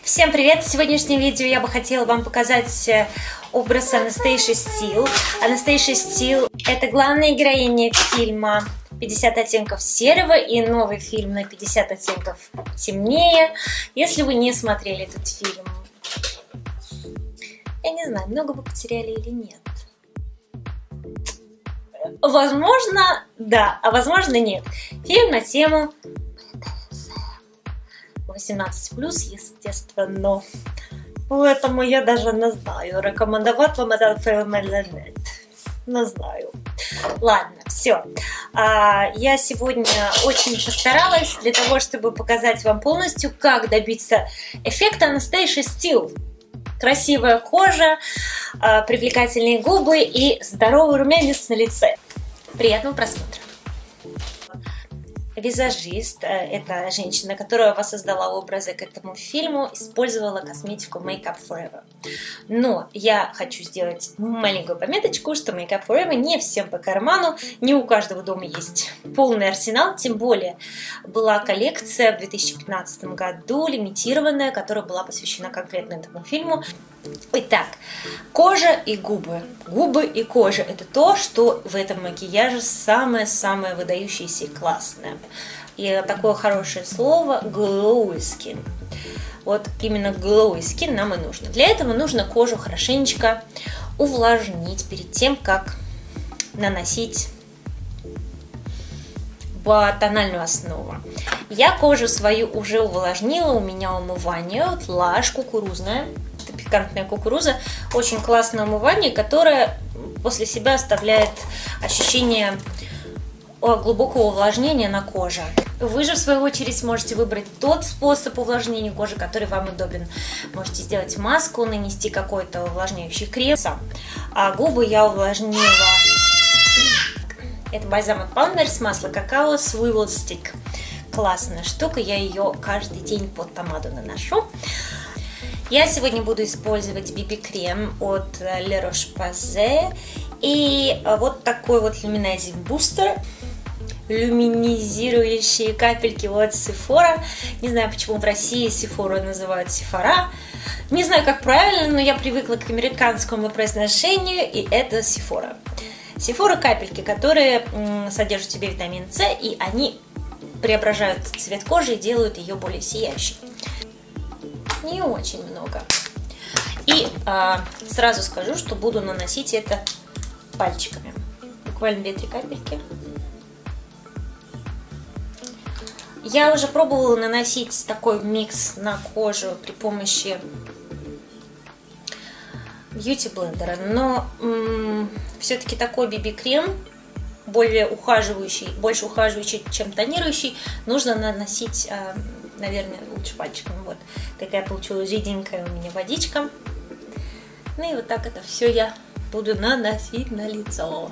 Всем привет! В сегодняшнем видео я бы хотела вам показать образ Анастейши Стил. Анастейша Стил – это главная героиня фильма «50 оттенков серого» и новый фильм на 50 оттенков темнее. Если вы не смотрели этот фильм, я не знаю, много вы потеряли или нет. Возможно, да, а возможно, нет. Фильм на тему 18+, естественно. Поэтому я даже не знаю, рекомендовать вам этот фильм или нет. Не знаю. Ладно, все. Я сегодня очень постаралась для того, чтобы показать вам полностью, как добиться эффекта Анастейши Стил. Красивая кожа, привлекательные губы и здоровый румянец на лице. Приятного просмотра. Визажист, это женщина, которая воссоздала образы к этому фильму, использовала косметику Make Up For Eva. Но я хочу сделать маленькую пометочку, что Make Up For Eva не всем по карману, не у каждого дома есть полный арсенал, тем более была коллекция в 2015 году, лимитированная, которая была посвящена конкретно этому фильму. Итак, кожа и губы. Губы и кожа – это то, что в этом макияже самое-самое выдающееся и классное. И такое хорошее слово – glowy skin. Вот именно glowy skin нам и нужно. Для этого нужно кожу хорошенечко увлажнить перед тем, как наносить тональную основу. Я кожу свою уже увлажнила, у меня умывание Lush кукурузное. Пикантная кукуруза, очень классное умывание, которое после себя оставляет ощущение глубокого увлажнения на коже. Вы же в свою очередь можете выбрать тот способ увлажнения кожи, который вам удобен. Можете сделать маску, нанести какой-то увлажняющий крем. А губы я увлажнила. Это бальзам от Palmer's, масло какао, Swivel Stick. Классная штука, я ее каждый день под помаду наношу. Я сегодня буду использовать BB-крем от La Roche-Posay и вот такой вот Luminizing Booster, люминизирующие капельки от Sephora. Не знаю, почему в России Sephora называют Sephora. Не знаю, как правильно, но я привыкла к американскому произношению, и это Sephora. Sephora капельки, которые содержат в себе витамин С, и они преображают цвет кожи и делают ее более сияющей. Не очень много. И сразу скажу, что буду наносить это пальчиками. Буквально 2-3 капельки. Я уже пробовала наносить такой микс на кожу при помощи бьюти-блендера, но все-таки такой BB-крем, больше ухаживающий, чем тонирующий, нужно наносить, наверное, лучше пальчиками. Вот такая получилась жиденькая у меня водичка. Ну и вот так это все я буду наносить на лицо.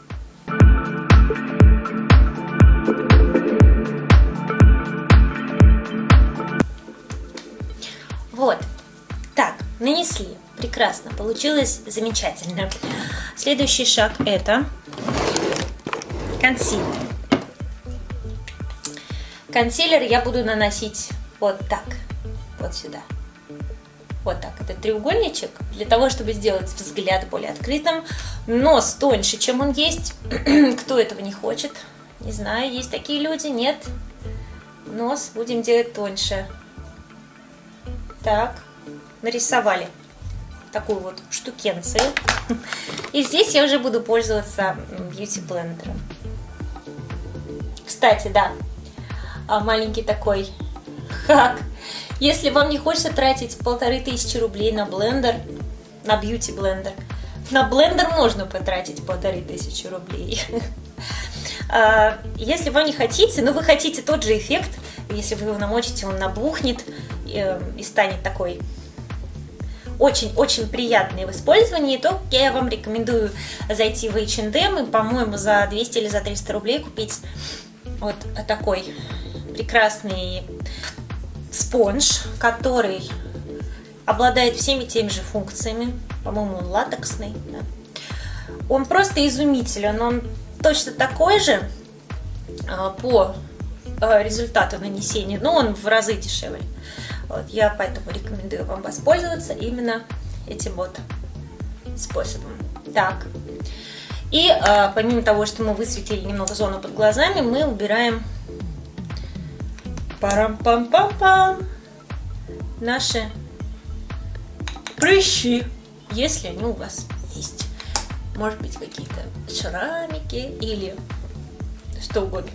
Вот. Так, нанесли. Прекрасно. Получилось замечательно. Следующий шаг это консилер. Консилер я буду наносить вот так, вот сюда. Вот так. Это треугольничек для того, чтобы сделать взгляд более открытым. Нос тоньше, чем он есть. Кто этого не хочет? Не знаю, есть такие люди? Нет? Нос будем делать тоньше. Так, нарисовали такую вот штукенцию. И здесь я уже буду пользоваться бьюти-блендером. Кстати, да, маленький такой хак. Если вам не хочется тратить 1500 рублей на блендер, на бьюти-блендер, на блендер можно потратить 1500 рублей. Если вы не хотите, но вы хотите тот же эффект, если вы его намочите, он набухнет и станет такой очень-очень приятный в использовании, то я вам рекомендую зайти в H&M и, по-моему, за 200 или за 300 рублей купить вот такой прекрасный спонж, который обладает всеми теми же функциями. По-моему, он латексный. Да? Он просто изумителен. Он точно такой же по результату нанесения, но он в разы дешевле. Вот, я поэтому рекомендую вам воспользоваться именно этим вот способом. Так. И помимо того, что мы высветили немного зону под глазами, мы убираем парам-пам-пам-пам наши прыщи, если они у вас есть. Может быть, какие-то шрамики или что угодно.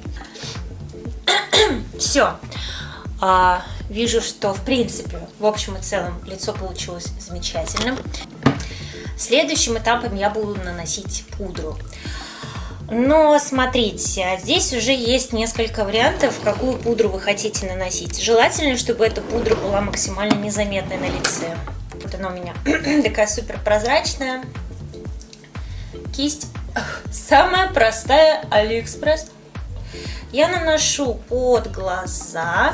Все. Вижу, что в принципе, в общем и целом, лицо получилось замечательным. Следующим этапом я буду наносить пудру. Но смотрите, здесь уже есть несколько вариантов, какую пудру вы хотите наносить. Желательно, чтобы эта пудра была максимально незаметной на лице. Вот она у меня такая супер прозрачная. Кисть самая простая, AliExpress. Я наношу под глаза.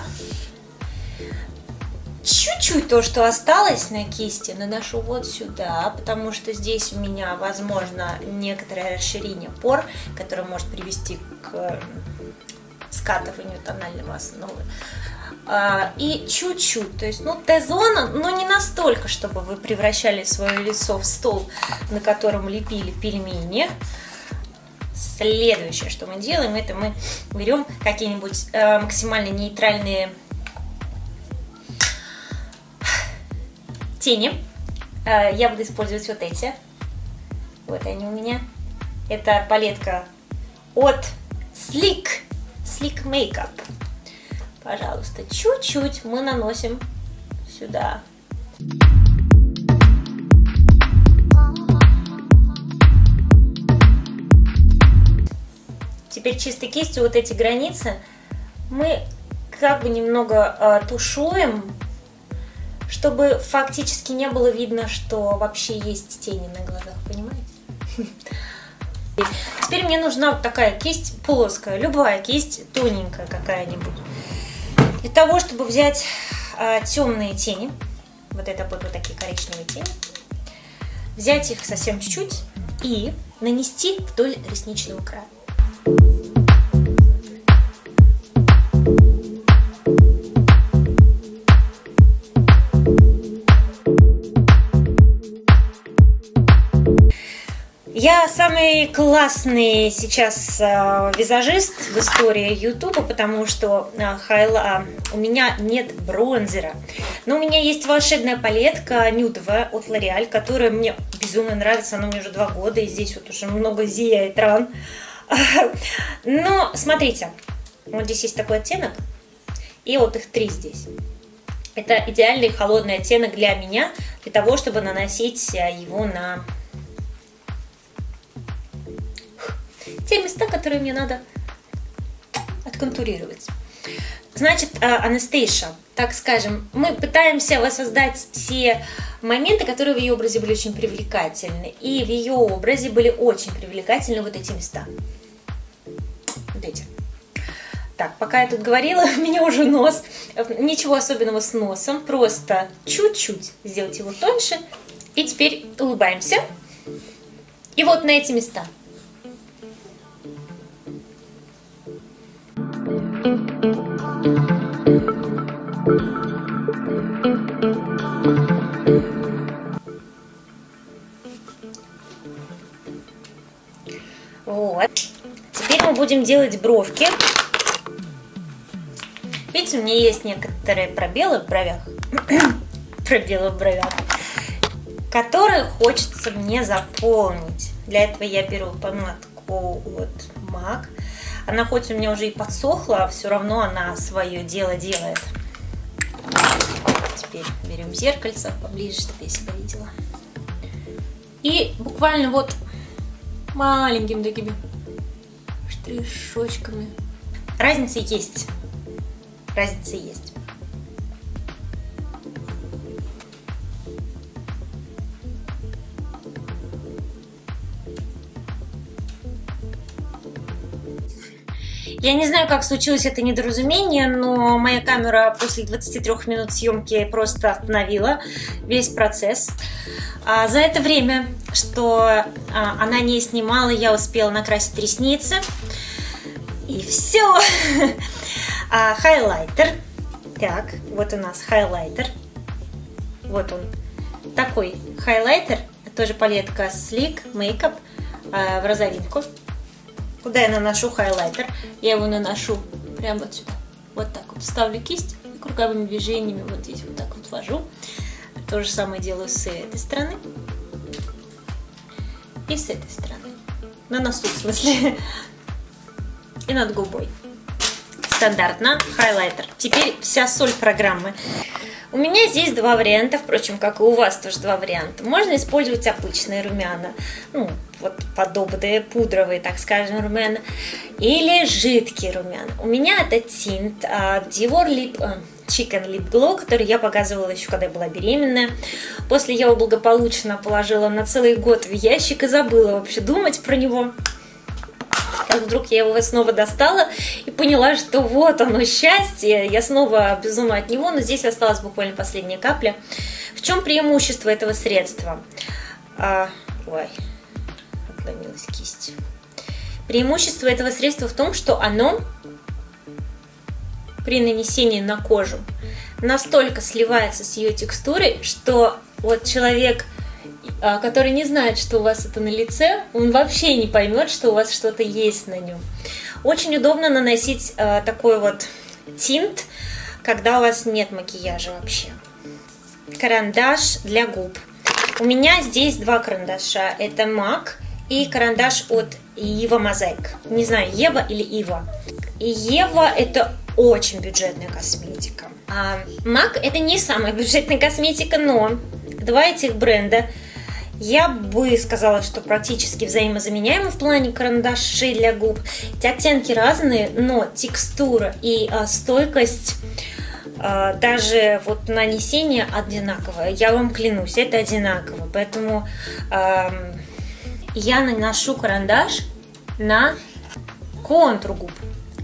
Чуть-чуть то, что осталось на кисти, наношу вот сюда, потому что здесь у меня возможно некоторое расширение пор, которое может привести к скатыванию тонального основы. И чуть-чуть, то есть, ну, Т-зона, но не настолько, чтобы вы превращали свое лицо в стол, на котором лепили пельмени. Следующее, что мы делаем, это мы берем какие-нибудь максимально нейтральные тени. Я буду использовать вот эти. Вот они у меня. Это палетка от Sleek Makeup. Пожалуйста, чуть-чуть мы наносим сюда. Теперь чистой кистью вот эти границы мы как бы немного тушуем, чтобы фактически не было видно, что вообще есть тени на глазах, понимаете? Теперь мне нужна вот такая кисть плоская, любая кисть, тоненькая какая-нибудь. Для того, чтобы взять темные тени, вот это будут вот такие коричневые тени, взять их совсем чуть-чуть и нанести вдоль ресничного края. Я самый классный сейчас визажист в истории Ютуба, потому что у меня нет бронзера. Но у меня есть волшебная палетка нюдовая от L'Oréal, которая мне безумно нравится. Она у меня уже 2 года, и здесь вот уже много зияет ран. Но смотрите, вот здесь есть такой оттенок, и вот их 3 здесь. Это идеальный холодный оттенок для меня, для того, чтобы наносить его на те места, которые мне надо отконтурировать. Значит, Анастейша, так скажем, мы пытаемся воссоздать те моменты, которые в ее образе были очень привлекательны. И в ее образе были очень привлекательны вот эти места. Вот эти. Так, пока я тут говорила, у меня уже нос. Ничего особенного с носом, просто чуть-чуть сделать его тоньше. И теперь улыбаемся. И вот на эти места. Вот. Теперь мы будем делать бровки. Видите, у меня есть некоторые пробелы в бровях. Пробелы в бровях, которые хочется мне заполнить. Для этого я беру помадку от MAC. Она хоть у меня уже и подсохла, все равно она свое дело делает. Теперь берем зеркальце поближе, чтобы я себя видела. И буквально вот маленькими такими штришочками. Разница есть. Разница есть. Я не знаю, как случилось это недоразумение, но моя камера после 23 минут съемки просто остановила весь процесс. За это время, что она не снимала, я успела накрасить ресницы. И все. Хайлайтер. Так, вот у нас хайлайтер. Вот он. Такой хайлайтер. Тоже палетка Sleek Makeup в розовинку. Куда я наношу хайлайтер? Я его наношу прямо вот сюда. Вот так вот. Ставлю кисть и круговыми движениями вот здесь вот так вот ввожу. То же самое делаю с этой стороны. И с этой стороны. На носу, в смысле. И над губой. Стандартно хайлайтер. Теперь вся соль программы. У меня здесь два варианта, впрочем, как и у вас тоже два варианта. Можно использовать обычные румяна, ну, вот подобные, пудровые, так скажем, румяна, или жидкие румяна. У меня это тинт Dior Chicken Lip Glow, который я показывала еще, когда я была беременная. После я его благополучно положила на целый год в ящик и забыла вообще думать про него. Как вдруг я его снова достала и поняла, что вот оно счастье, я снова безумна от него, но здесь осталась буквально последняя капля. В чем преимущество этого средства? Ой, отломилась кисть. Преимущество этого средства в том, что оно при нанесении на кожу настолько сливается с ее текстурой, что вот человек, который не знает, что у вас это на лице, он вообще не поймет, что у вас что-то есть на нем. Очень удобно наносить такой вот тинт, когда у вас нет макияжа вообще. Карандаш для губ. У меня здесь два карандаша. Это MAC и карандаш от Eva Mosaic. Не знаю, Ева или Ива. И Ева это очень бюджетная косметика. А MAC это не самая бюджетная косметика, но два этих бренда я бы сказала, что практически взаимозаменяемы в плане карандашей для губ. Эти оттенки разные, но текстура и стойкость, даже вот нанесение одинаковое. Я вам клянусь, это одинаково. Поэтому я наношу карандаш на контур губ.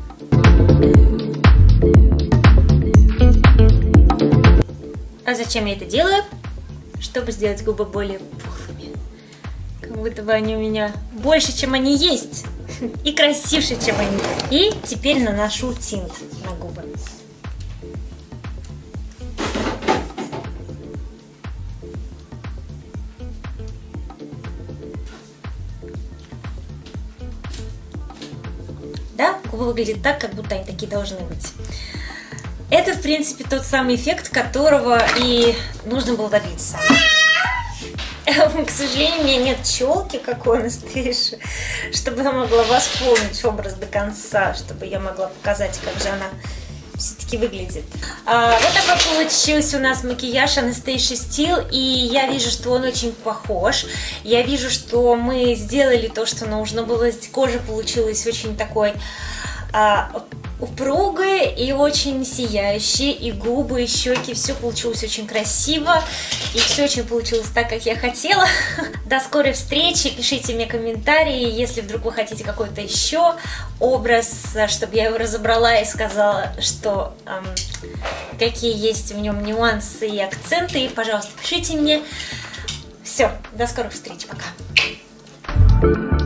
А зачем я это делаю? Чтобы сделать губы более пухлыми. Как будто бы они у меня больше, чем они есть. И красивше, чем они. И теперь наношу тинт на губы. Да, губы выглядят так, как будто они такие должны быть. Это, в принципе, тот самый эффект, которого и нужно было добиться. К сожалению, у меня нет челки, как у Анастейши, чтобы я могла восполнить образ до конца, чтобы я могла показать, как же она все-таки выглядит. Вот такой получился у нас макияж Anastasia Steele, и я вижу, что он очень похож. Я вижу, что мы сделали то, что нужно было. Кожа получилась очень такой упругые и очень сияющие, и губы, и щеки, все получилось очень красиво, и все очень получилось так, как я хотела. До скорой встречи, пишите мне комментарии, если вдруг вы хотите какой-то еще образ, чтобы я его разобрала и сказала, что какие есть в нем нюансы и акценты, пожалуйста, пишите мне. Все, до скорых встреч, пока.